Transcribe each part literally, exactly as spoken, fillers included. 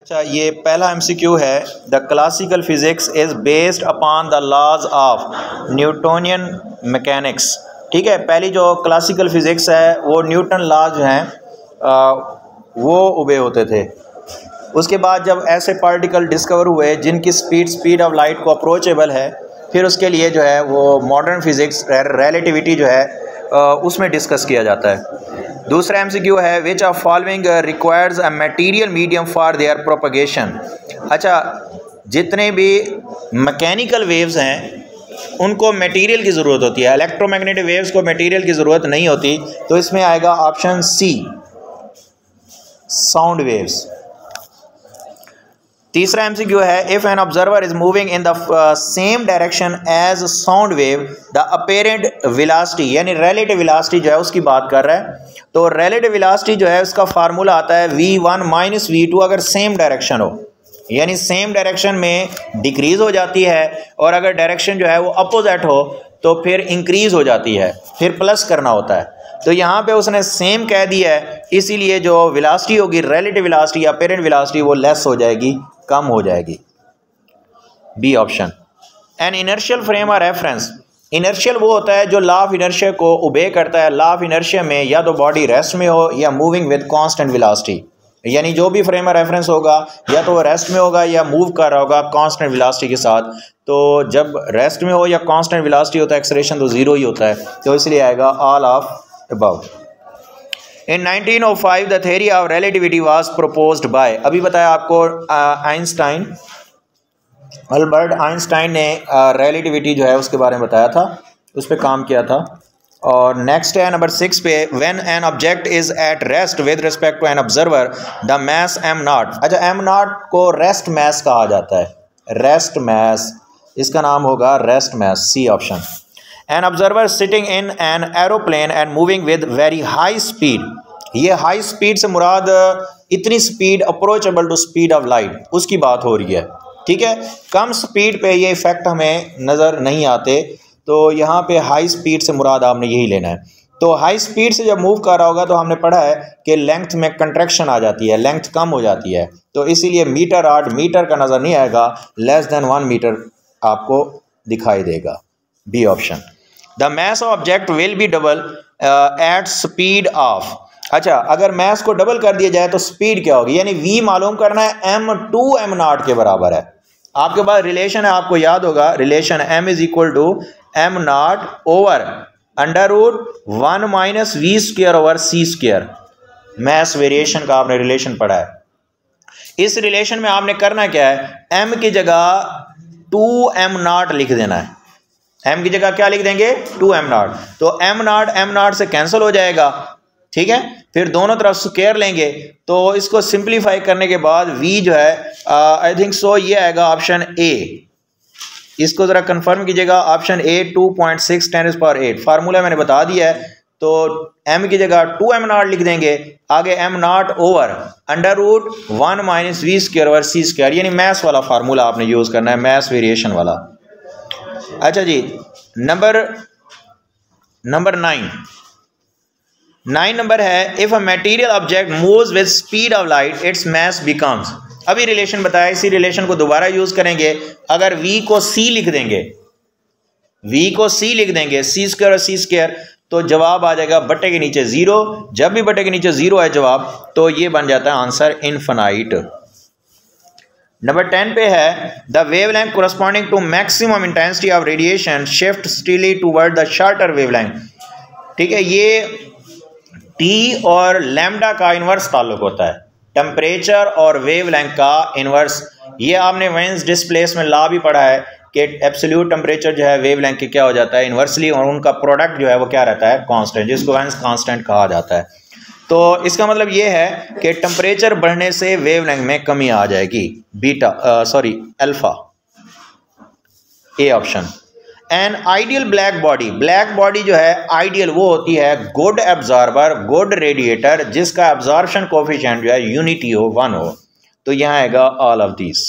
अच्छा, ये पहला एमसीक्यू है। The classical physics is based upon the laws of Newtonian mechanics. ठीक है, पहली जो क्लासिकल फिजिक्स है वो न्यूटन लॉज जो हैं वो उबे होते थे। उसके बाद जब ऐसे पार्टिकल डिस्कवर हुए जिनकी स्पीड स्पीड ऑफ लाइट को अप्रोचेबल है, फिर उसके लिए जो है वो मॉडर्न फिजिक्स रिलेटिविटी जो है उसमें डिस्कस किया जाता है। दूसरा एमसीक्यू है which of following requires a material medium for their propagation. अच्छा, जितने भी मैकेनिकल वेव्स हैं उनको मटेरियल की ज़रूरत होती है, इलेक्ट्रोमैग्नेटिक वेव्स को मटेरियल की ज़रूरत नहीं होती, तो इसमें आएगा ऑप्शन सी, साउंड वेव्स। तीसरा एमसीक्यू है if an observer is moving in the same direction as sound wave the apparent velocity, यानी रिलेटिव वेलोसिटी जो है उसकी बात कर रहा है। तो रिलेटिव वेलोसिटी जो है उसका फार्मूला आता है V one minus V two, अगर सेम डायरेक्शन हो, यानी सेम डायरेक्शन में डिक्रीज़ हो जाती है, और अगर डायरेक्शन जो है वो अपोजिट हो तो फिर इंक्रीज़ हो जाती है, फिर प्लस करना होता है। तो यहाँ पे उसने सेम कह दिया है, इसीलिए जो वेलोसिटी होगी रिलेटिव वेलोसिटी या अपेरेंट वेलोसिटी वो लेस हो जाएगी, कम हो जाएगी। B option. An inertial frame और रेफरेंस, इनर्शियल वो होता है जो लॉ ऑफ इनर्शिया को ओबे करता है। लॉ ऑफ इनर्शिया में या तो बॉडी रेस्ट में हो या मूविंग विद कांस्टेंट वेलोसिटी, यानी जो भी फ्रेम रेफरेंस होगा या तो वो रेस्ट में होगा या मूव कर रहा होगा कांस्टेंट वेलोसिटी के साथ। तो जब रेस्ट में हो या कांस्टेंट वेलोसिटी होता है, एक्सेलरेशन तो ज़ीरो ही होता है, तो इसलिए आएगा all of above. In nineteen O five the theory of relativity was proposed by, अभी बताया आपको आइंस्टाइन, अल्बर्ट आइंस्टाइन ने रिलेटिविटी जो है उसके बारे में बताया था, उस पर काम किया था। और नेक्स्ट है नंबर सिक्स पे, when an object is at rest with respect to an observer the mass M not. अच्छा, एम नॉट को रेस्ट मैस कहा जाता है, रेस्ट मैस, इसका नाम होगा rest mass, C option. An observer sitting in an aeroplane and moving with very high speed, ये high speed से मुराद इतनी speed approachable to speed of light उसकी बात हो रही है। ठीक है, कम स्पीड पे ये इफेक्ट हमें नज़र नहीं आते, तो यहाँ पे हाई स्पीड से मुराद आपने यही लेना है। तो हाई स्पीड से जब मूव कर रहा होगा तो हमने पढ़ा है कि लेंथ में कंट्रैक्शन आ जाती है, लेंथ कम हो जाती है, तो इसीलिए मीटर आठ मीटर का नज़र नहीं आएगा, लेस देन वन मीटर आपको दिखाई देगा, B option. The mass of object will be double at speed of. अच्छा, अगर मैस को डबल कर दिया जाए तो स्पीड क्या होगी, यानी v मालूम करना है, एम टू एम नॉट के बराबर है। आपके पास रिलेशन है, आपको याद होगा, relation m is equal to M not over under root one minus V square over C square. Mass variation का आपने रिलेशन पढ़ा है। इस रिलेशन में आपने करना क्या है, m की जगह टू एम नॉट लिख देना है। m की जगह क्या लिख देंगे, टू एम नॉट, तो m नॉट m नॉट से कैंसिल हो जाएगा। ठीक है, फिर दोनों तरफ स्क्वायर लेंगे, तो इसको सिंप्लीफाई करने के बाद v जो है आई थिंक सो ये आएगा ऑप्शन ए। इसको ज़रा कंफर्म कीजिएगा, option A two point six ten is power eight, formula मैंने बता दिया है। तो m की जगह टू एम नॉट लिख देंगे, आगे m not over under root one minus V square over C square, यानी मैथ्स वाला फार्मूला आपने यूज़ करना है, मैथ्स वेरिएशन वाला। अच्छा जी, number number nine nine number है if a material object moves with speed of light its mass becomes. अभी रिलेशन बताया, इसी रिलेशन को दोबारा यूज करेंगे। अगर v को c लिख देंगे, v को c लिख देंगे, सी स्क्वायर और सी स्क्वायर, तो जवाब आ जाएगा बट्टे के नीचे जीरो। जब भी बट्टे के नीचे जीरो है जवाब, तो ये बन जाता है आंसर इनफिनाइट। नंबर टेन पे है the wavelength corresponding to maximum intensity of radiation shift steadily toward the shorter wavelength. ठीक है, ये T और लैम्डा का इन्वर्स ताल्लुक होता है, टेम्परेचर और वेवलेंथ का इन्वर्स। ये आपने वेन्स डिस्प्लेसमेंट लॉ भी पढ़ा है कि एब्सोल्यूट टेम्परेचर जो है वेवलेंथ के क्या हो जाता है, इन्वर्सली, और उनका प्रोडक्ट जो है वो क्या रहता है, कांस्टेंट, जिसको वेन्स कांस्टेंट कहा जाता है। तो इसका मतलब ये है कि टेम्परेचर बढ़ने से वेवलेंथ में कमी आ जाएगी, beta sorry alpha, A option. An ideal black body, black body जो है आइडियल वो होती है गुड एब्जॉर्बर, गुड रेडिएटर, जिसका एब्जॉर्प्शन कोफिशिएंट जो है यूनिटी हो, वन हो। तो यहाँ आएगा all of this.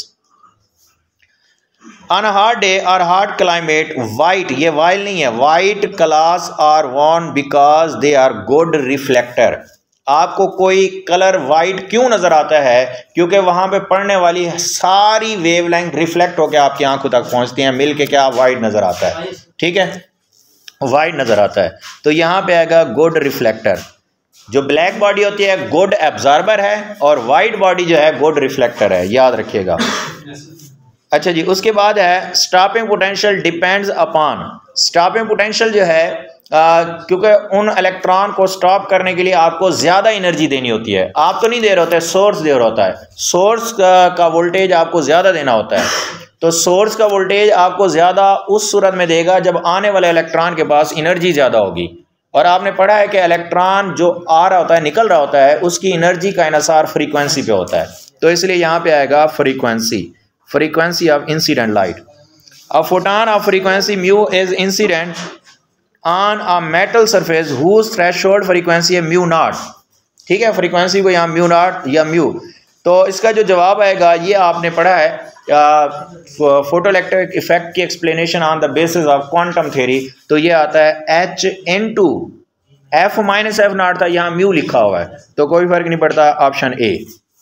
On a hot day और हॉट क्लाइमेट वाइट, ये वाइल नहीं है, white clothes are worn because they are good reflector. आपको कोई कलर वाइट क्यों नजर आता है? क्योंकि वहां पे पड़ने वाली सारी वेवलेंथ रिफ्लेक्ट होकर आपकी आंखों तक पहुंचती हैं, मिल के क्या वाइट नजर आता है, ठीक है, वाइट नजर आता है। तो यहाँ पे आएगा गुड रिफ्लेक्टर। जो ब्लैक बॉडी होती है गुड एब्जॉर्बर है और वाइट बॉडी जो है गुड रिफ्लेक्टर है, याद रखिएगा। अच्छा जी, उसके बाद है stopping potential depends upon. Stopping potential जो है क्योंकि उन इलेक्ट्रॉन को स्टॉप करने के लिए आपको ज़्यादा एनर्जी देनी होती है, आप तो नहीं दे रहे होते, सोर्स दे रहा होता है, सोर्स का, का वोल्टेज आपको ज़्यादा देना होता है। तो सोर्स का वोल्टेज आपको ज़्यादा उस सूरत में देगा जब आने वाले इलेक्ट्रॉन के पास एनर्जी ज़्यादा होगी। और आपने पढ़ा है कि इलेक्ट्रॉन जो आ रहा होता है, निकल रहा होता है, उसकी एनर्जी का इन्हिसार फ्रीक्वेंसी पे होता है। तो इसलिए यहाँ पे आएगा frequency, frequency of incident light. A photon of frequency mu is incident on a metal surface whose threshold frequency है म्यू नॉट। ठीक है, फ्रीक्वेंसी को यहाँ म्यू नॉट या म्यू। तो इसका जो जवाब आएगा ये आपने पढ़ा है फोटोइलेक्ट्रिक इफेक्ट की explanation on the basis of quantum theory. तो ये आता है H into F minus F not था, यहाँ म्यू लिखा हुआ है, तो कोई फर्क नहीं पड़ता, option A.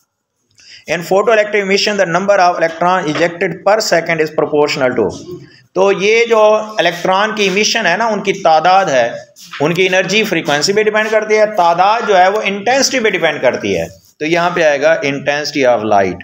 In photoelectric emission the number of electron ejected per second is proportional to. तो ये जो इलेक्ट्रॉन की इमिशन है ना, उनकी तादाद है, उनकी एनर्जी फ्रीक्वेंसी पे डिपेंड करती है, तादाद जो है वो इंटेंसिटी पे डिपेंड करती है। तो यहाँ पे आएगा intensity of light.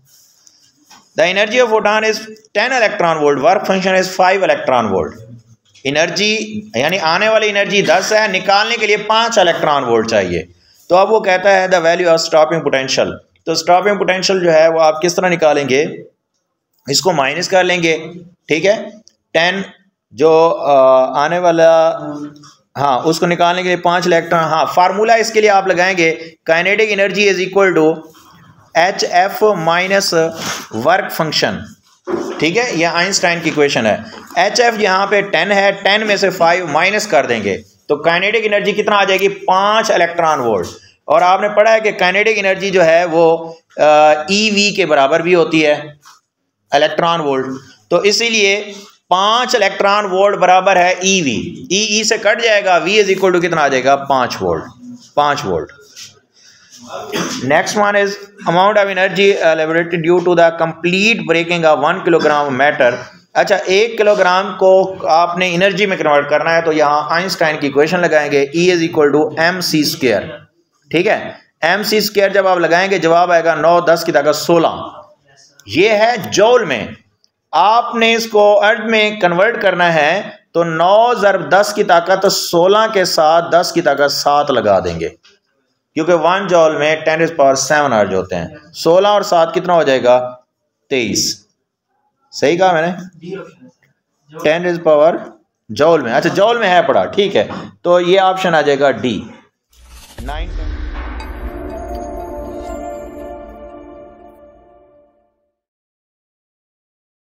The energy of photon is ten electron volt, work function is five electron volt. Energy यानी आने वाली एनर्जी दस है, निकालने के लिए पाँच इलेक्ट्रॉन वोल्ट चाहिए। तो अब वो कहता है the value of stopping potential. तो स्टॉपिंग पोटेंशियल जो है वो आप किस तरह निकालेंगे, इसको माइनस कर लेंगे, ठीक है, टेन जो आ, आने वाला, हाँ, उसको निकालने के लिए पाँच इलेक्ट्रॉन। हाँ, फार्मूला इसके लिए आप लगाएंगे kinetic energy is equal to H F minus work function, ठीक है, यह आइंस्टाइन की इक्वेशन है। एच एफ यहाँ पे टेन है, टेन में से फाइव माइनस कर देंगे तो काइनेटिक एनर्जी कितना आ जाएगी, पाँच इलेक्ट्रॉन वोल्ट। और आपने पढ़ा है कि काइनेटिक एनर्जी जो है वो ई वी के बराबर भी होती है, इलेक्ट्रॉन वोल्ट। तो इसीलिए पाँच इलेक्ट्रॉन वोल्ट बराबर है ई वी, ई ई से कट जाएगा, वी इज इक्वल टू कितना आ जाएगा, पाँच वोल्ट, पाँच volt. Next one is amount of energy liberated due to the complete breaking of one kilogram matter. अच्छा, एक किलोग्राम को आपने एनर्जी में कन्वर्ट करना है, तो यहाँ आइंस्टाइन की इक्वेशन लगाएंगे, E is equal to M C square, ठीक है। एम सी स्क्वायर जब आप लगाएंगे जवाब आएगा नौ दस की ताकत सोलह। ये है जौल में, आपने इसको अर्थ में कन्वर्ट करना है तो नौ ज़रब दस की ताकत सोलह के साथ दस की ताकत सात लगा देंगे, क्योंकि वन जौल में टेन इज पावर सेवन अर्ज होते हैं। सोलह और सात कितना हो जाएगा, तेईस। सही कहा मैंने, टेन इज पावर जौल में। अच्छा, जौल में है पड़ा, ठीक है, तो ये ऑप्शन आ जाएगा डी नाइन।